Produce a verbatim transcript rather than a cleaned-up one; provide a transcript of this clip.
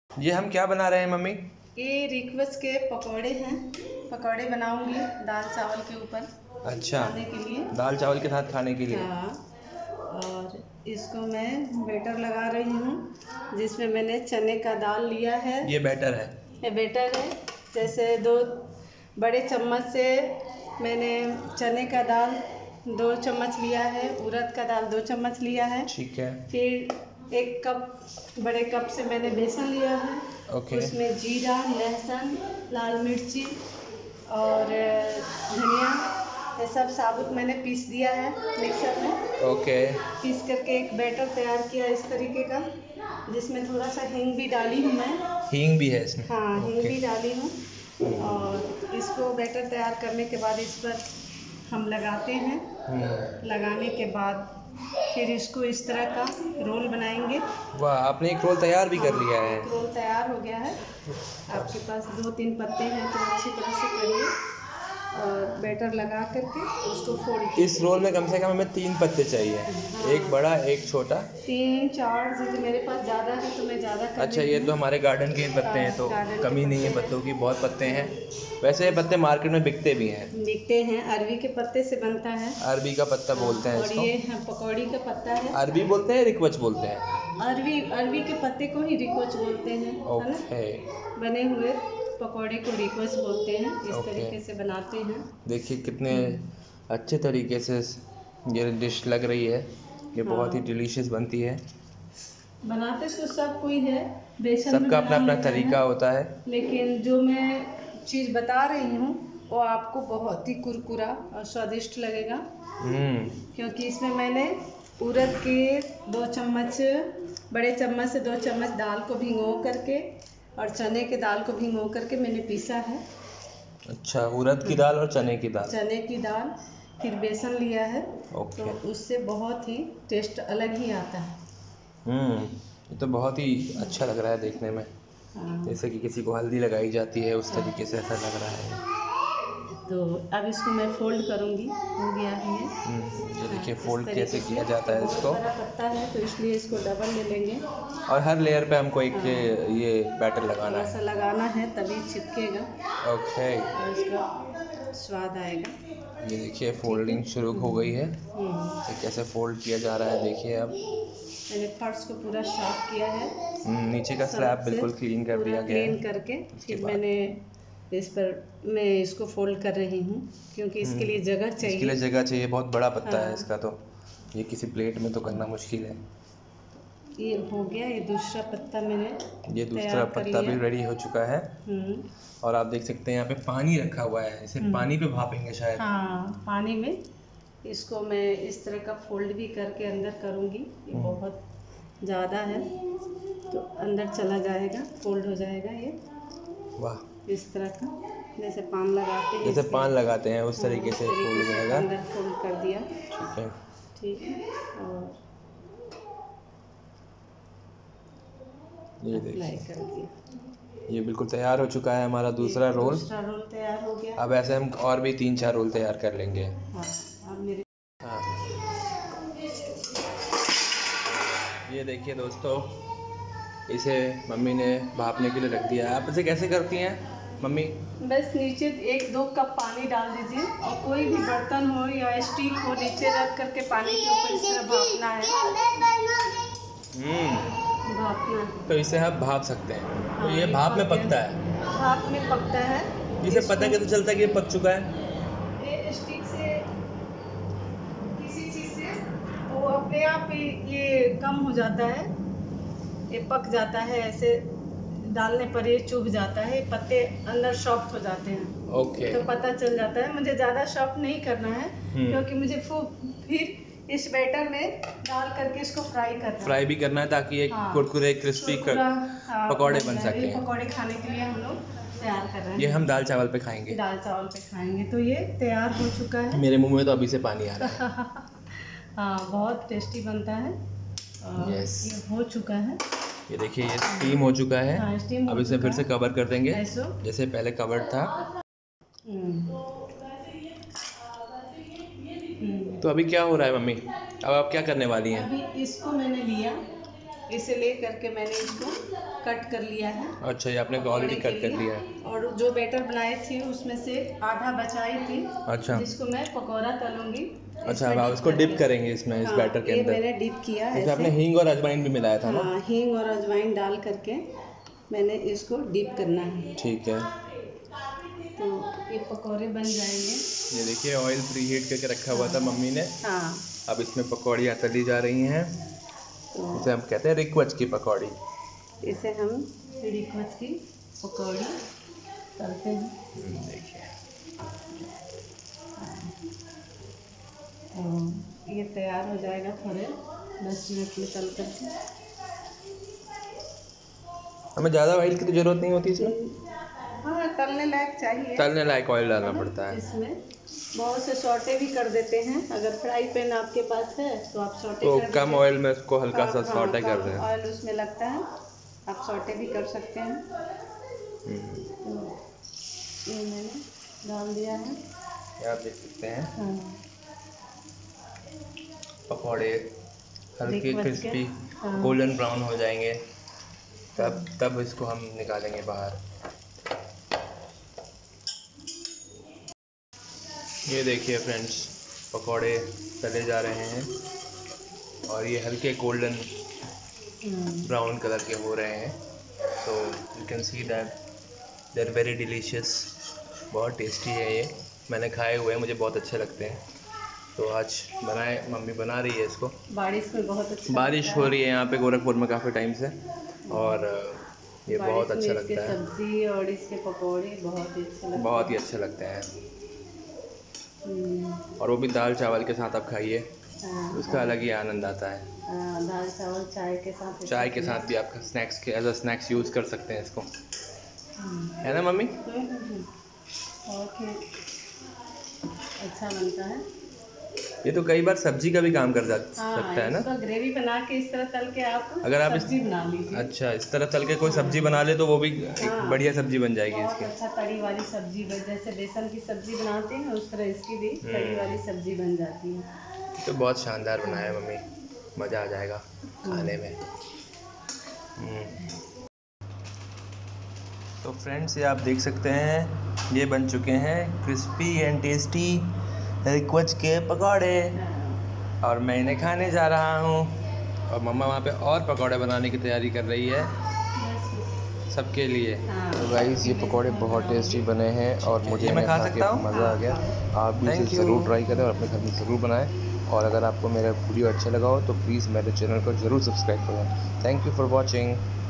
ये हम क्या बना रहे हैं मम्मी? ये रिक्वेस्ट के पकौड़े हैं। पकौड़े बनाऊंगी दाल चावल के ऊपर। अच्छा, खाने के लिए। दाल चावल के साथ खाने के लिए। हाँ, और इसको मैं बैटर लगा रही हूँ जिसमें मैंने चने का दाल लिया है। ये बैटर है? ये बैटर है। जैसे दो बड़े चम्मच से मैंने चने का दाल दो चम्मच लिया है, उड़द का दाल दो चम्मच लिया है। ठीक है। फिर एक कप बड़े कप से मैंने बेसन लिया है। ओके। उसमें जीरा, लहसुन, लाल मिर्ची और धनिया ये सब साबुत मैंने पीस दिया है मिक्सर में। ओके। पीस करके एक बैटर तैयार किया इस तरीके का, जिसमें थोड़ा सा हींग भी डाली हूँ मैं। हींग भी है इसमें? हाँ, हींग ओके। भी डाली हूँ। और इसको बैटर तैयार करने के बाद इस पर हम लगाते हैं। लगाने के बाद फिर इसको इस तरह का रोल बनाएंगे। वाह, आपने एक रोल तैयार भी कर हाँ, लिया है। एक रोल तैयार हो गया है। आपके पास दो तीन पत्ते हैं तो अच्छी तरह से करिए और बैटर लगा करके उसको फोल्ड। इस रोल में कम से कम हमें तीन पत्ते चाहिए। हाँ, एक बड़ा एक छोटा। तीन चार, जैसे मेरे पास ज़्यादा है तो मैं ज़्यादा कर अच्छा, देती ये हूँ। तो हमारे गार्डन के ही पत्ते हैं तो गार्डन के कमी नहीं है पत्ते पत्तों हैं। की, बहुत पत्ते हैं। वैसे ये पत्ते मार्केट में बिकते भी हैं। बिकते हैं, अरवी के पत्ते से बनता है। अरबी का पत्ता बोलते हैं और इसको। ये है पकौड़ी का पत्ता है। अरबी बोलते हैं, रिक्वच बोलते हैं? अरवी अरवी के पत्ते को ही रिकोच बोलते हैं, है ना? ओके। बने हुए पकौड़े को रिकोच बोलते हैं। इस ओके। तरीके से बनाते हैं। देखिए कितने अच्छे तरीके से ये डिश लग रही है। ये बहुत ही हाँ। डिलीशियस बनती है। बनाते तो सब कोई है, बेसन में सबका बना अपना अपना लेते तरीका हैं। होता है। लेकिन जो मैं चीज़ बता रही हूँ वो आपको बहुत ही कुरकुरा और स्वादिष्ट लगेगा, हम्म क्योंकि इसमें मैंने उड़द के दो चम्मच बड़े चम्मच से दो चम्मच दाल को भिगो करके और चने के दाल को भिगो करके मैंने पीसा है। अच्छा, उड़द की दाल और चने की दाल। चने की दाल, फिर बेसन लिया है। ओके। तो उससे बहुत ही टेस्ट अलग ही आता है। हम्म ये तो बहुत ही अच्छा लग रहा है देखने में, हाँ। जैसे कि किसी को हल्दी लगाई जाती है उस तरीके से ऐसा लग रहा है। तो अब इसको मैं फोल्ड करूँगी। हो गया है ये। हम्म ये देखिए हाँ, फोल्ड इस कैसे तरीके किया से। जाता है बहुत इसको। बड़ा पत्ता है तो इसलिए इसको डबल ले लेंगे। और हर लेयर पे हमको एक हाँ। ये बैटर लगाना थोड़ा सा है। लगाना है तभी चिपकेगा ओके। और इसका स्वाद आएगा। ये देखिए फोल्डिंग शुरू हो गई है। हम्म। तो कैसे फोल्ड किया जा रहा है देखिए अब। मैंने फर्श को पूरा साफ किया है। हम्म, नीचे का स्लैब बिल्कुल क्लीन कर दिया गया है। क्लीन करके उसके फिर बाद मैंने इस पर मैं इसको फोल्ड कर रही हूँ, क्योंकि इसके लिए जगह इसके लिए चाहिए। जगह चाहिए, बहुत बड़ा पत्ता है हाँ। इसका, तो ये किसी प्लेट में तो करना मुश्किल है। ये हो गया। ये दूसरा पत्ता मैंने ये दूसरा तैयार कर पत्ता भी लिया। रेडी हो चुका है। हम्म। और आप देख सकते हैं यहाँ पे पानी रखा हुआ है, इसे हम्म। पानी पे भापेंगे शायद। हाँ, पानी में इसको मैं इस तरह का फोल्ड भी करके अंदर करूँगी। ये बहुत ज़्यादा है तो अंदर चला जाएगा, फोल्ड हो जाएगा ये वाह, इस तरह का, जैसे पान लगाते हैं। जैसे इसके- पान लगाते हैं उस हाँ, तरीके से इस तरीके फोल्ड हो से जाएगा। अंदर फोल्ड कर दिया। ठीक है। ठीक है। और ये अप्लाई देखिए कर दिया। ये बिल्कुल तैयार हो चुका है हमारा दूसरा ये रोल। दूसरा रोल तैयार हो गया। अब ऐसे हम और भी तीन चार रोल तैयार कर लेंगे। हाँ, अब मेरे हाँ, ये देखिए दोस्तों, इसे मम्मी ने भापने के लिए रख दिया है। आप इसे कैसे करती हैं मम्मी? बस नीचे एक दो कप पानी डाल दीजिए और कोई भी बर्तन हो या स्टील हो, नीचे रख करके पानी के ऊपर इस तरह भापना है। हम्म भापना है। तो इसे आप भाप सकते हैं। तो हाँ, ये भाप में पक पकता गया। है। भाप में पकता है। इसे इसको- पता कैसे चलता है कि ये पक चुका है? ये स्टिक से किसी चीज से वो अपने आप ही ये कम हो जाता है, ये पक जाता है। ऐसे डालने पर ये चुभ जाता है, पत्ते अंदर सॉफ्ट हो जाते हैं। ओके। तो पता चल जाता है। मुझे ज़्यादा सॉफ्ट नहीं करना है, क्योंकि मुझे फिर इस बैटर में डाल करके इसको फ्राई करना है। फ्राई भी करना है ताकि एक हाँ, कुरकुरे क्रिस्पी कर हाँ, पकौड़े बन ये सके। पकौड़े खाने के लिए हम लोग तैयार कर रहे हैं। ये हम दाल चावल पे खाएंगे। दाल चावल पे खाएंगे। तो ये तैयार हो चुका है। मेरे मुंह में तो अभी से पानी आ रहा है। हाँ, बहुत टेस्टी बनता है। और Yes. ये हो चुका है। ये देखिए ये स्टीम हो चुका है। हाँ, स्टीम हो अब इसे चुका फिर से है। कवर कर देंगे ऐसो। जैसे पहले कवर्ड था। हम्म। हम्म। तो अभी क्या हो रहा है मम्मी? अब आप क्या करने वाली हैं? अभी इसको मैंने लिया इसे ले करके मैंने इसको कट कर लिया है। अच्छा, ये आपने ऑलरेडी कट कर लिया है। और जो बैटर बनाई थी उसमें से आधा बचाई थी, अच्छा, जिसको मैं पकौड़ा तलूंगी। अच्छा, अब आप इसको डिप करेंगे इसमें, इस हाँ, बैटर के अंदर। ये मैंने डिप किया है। इसमें आपने हींग और अजवाइन भी मिलाया था ना? हाँ, हींग और अजवाइन डाल करके मैंने इसको डिप करना है। ठीक है, तो ये पकौड़े बन जाएंगे। ये देखिए ऑयल प्री हीट करके रखा हुआ था मम्मी ने। हाँ, अब इसमें पकौड़ियाँ तली जा रही हैं। तो इसे हम कहते हैं रिक्वच की पकौड़ी। इसे हम रिक्वच की पकौड़ी तलते हैं। देखिए, तो ये तैयार हो जाएगा थोड़े दस मिनट में तल करके। हमें ज़्यादा ऑयल की तो ज़रूरत नहीं होती इसमें। हाँ, तलने लायक चाहिए। तलने लायक ऑयल डालना पड़ता है इसमें। बहुत से सौटे भी कर देते हैं। अगर फ्राई पैन आपके पास है तो आप सौटे तो कर कम ऑयल में उसको हल्का सा हाँ, सौटे कर दें। ऑयल उसमें लगता है, आप सौटे भी कर सकते हैं। तो ये मैंने डाल दिया है। ये आप देख सकते हैं हाँ, पकौड़े हल्के क्रिस्पी हाँ। गोल्डन ब्राउन हो जाएंगे, तब तब इसको हम निकालेंगे बाहर। ये देखिए फ्रेंड्स, पकौड़े तले जा रहे हैं और ये हल्के गोल्डन ब्राउन कलर के हो रहे हैं। तो you can see that they are very delicious. बहुत टेस्टी है ये, मैंने खाए हुए हैं, मुझे बहुत अच्छे लगते हैं। तो आज बनाए, मम्मी बना रही है इसको। बारिश में बहुत अच्छा बारिश हो रही है यहाँ पे गोरखपुर में काफ़ी टाइम से, और ये बहुत अच्छा लगता है। सब्जी और इसके पकौड़े बहुत ही अच्छे लगते हैं। बहुत ही अच्छे लगते हैं, और वो भी दाल चावल के साथ आप खाइए, उसका अलग ही आनंद आता है। दाल चावल चाय के साथ, चाय के साथ भी आप स्नैक्स के एज अ स्नैक्स यूज़ कर सकते हैं इसको, है ना मम्मी? बहुत ही अच्छा बनता है ये तो कई बार सब्जी का भी काम कर जा हाँ, सकता है ना? ग्रेवी बना के इस तरह तल के आप अगर आप सब्जी बना लीजिए। अच्छा, इस तरह तल के कोई सब्जी बना ले तो वो भी एक हाँ, बढ़िया सब्जी बन जाएगी बहुत इसकी। अच्छा तरी वाली सब्जी, जैसे बेसन की सब्जी बनाते हैं उस तरह इसकी भी तरी वाली सब्जी बन जाती है। तो बहुत शानदार बनाया है मम्मी, मज़ा आ जाएगा खाने में। तो फ्रेंड्स, ये आप देख सकते हैं, ये बन चुके हैं क्रिस्पी एंड टेस्टी रिक्वच के पकौड़े, और मैं इन्हें खाने जा रहा हूँ। और मम्मा वहाँ पे और पकौड़े बनाने की तैयारी कर रही है सबके लिए। तो गाइस, ये पकौड़े बहुत टेस्टी बने हैं और मुझे इन्हें खा के मज़ा आ गया। आप भी इसे ज़रूर ट्राई करें और अपने घर में ज़रूर बनाएं। और अगर आपको मेरा वीडियो अच्छा लगा हो तो प्लीज़ मेरे चैनल को ज़रूर सब्सक्राइब करें। Thank you for watching.